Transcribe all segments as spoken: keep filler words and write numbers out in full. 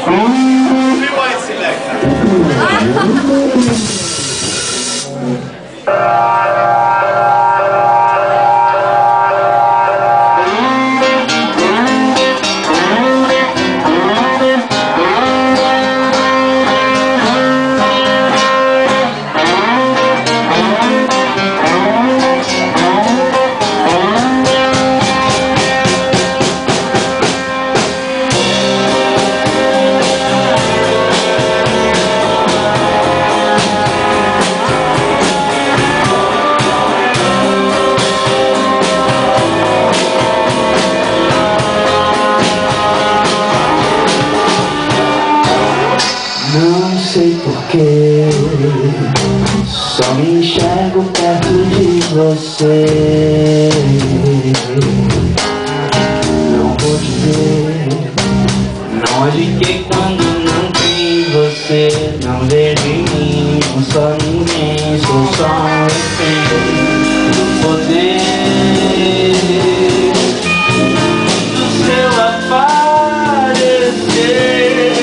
Rewind selector. Não sei porquê, só me enxergo perto de você. Não vou dizer, não adivinhei quando não tem você. Não vejo em mim, não sou ninguém, sou só um refém do poder do seu aparecer.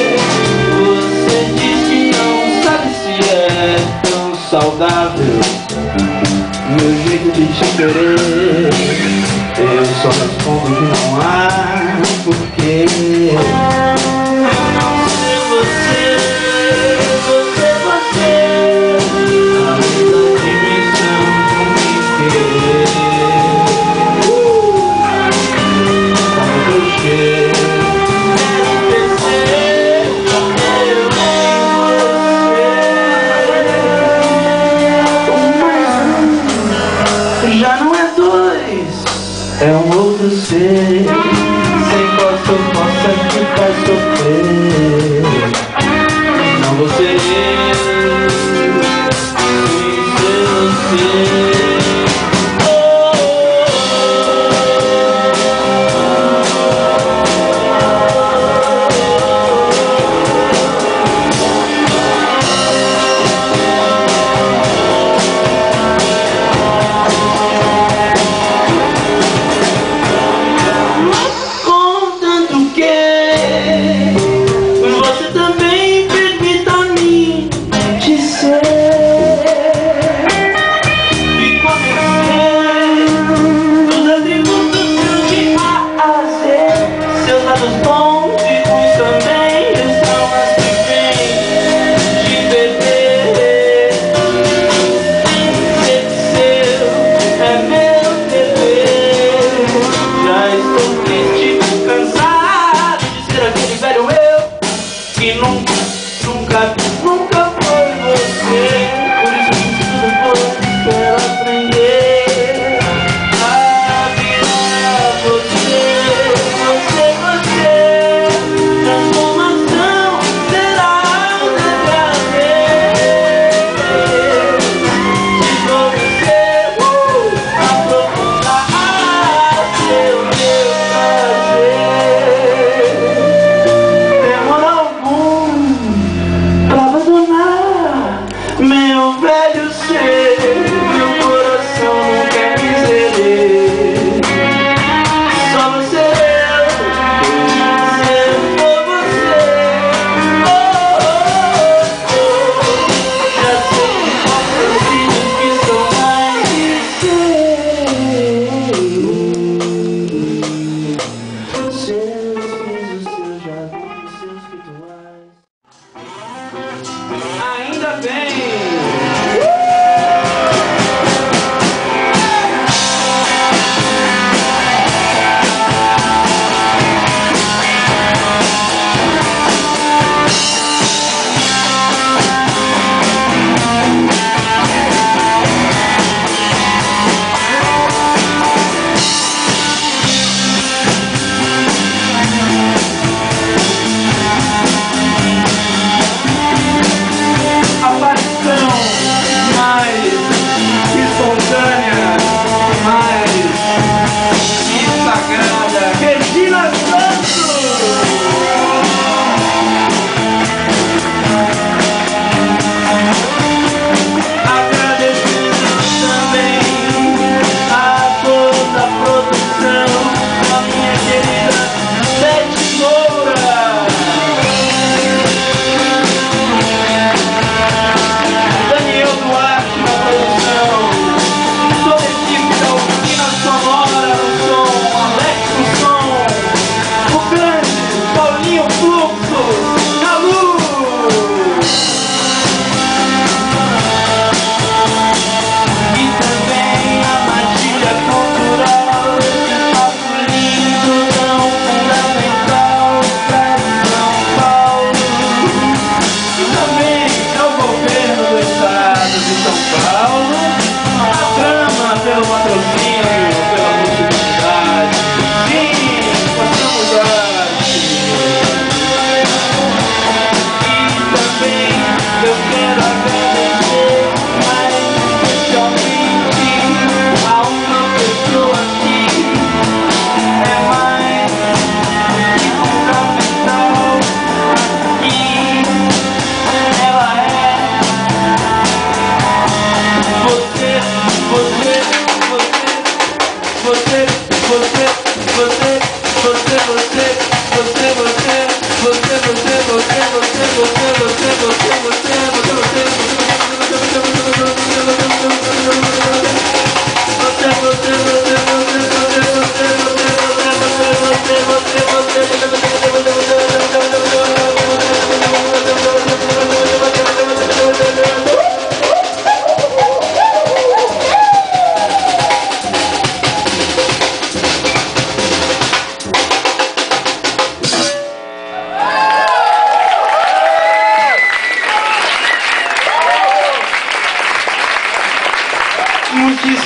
Saudável, meu jeito de te querer. Eu só respondo que não há porquê. Eu não sei você, você, você, além da dimensão de me querer. Como eu chego, quero descer, eu já não é dois, é um outro ser, sem qual eu possa te faz sofrer. Não vou ser eu, sem ser você. Bye.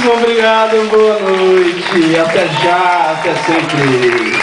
Muitíssimo obrigado, boa noite, até já, até sempre.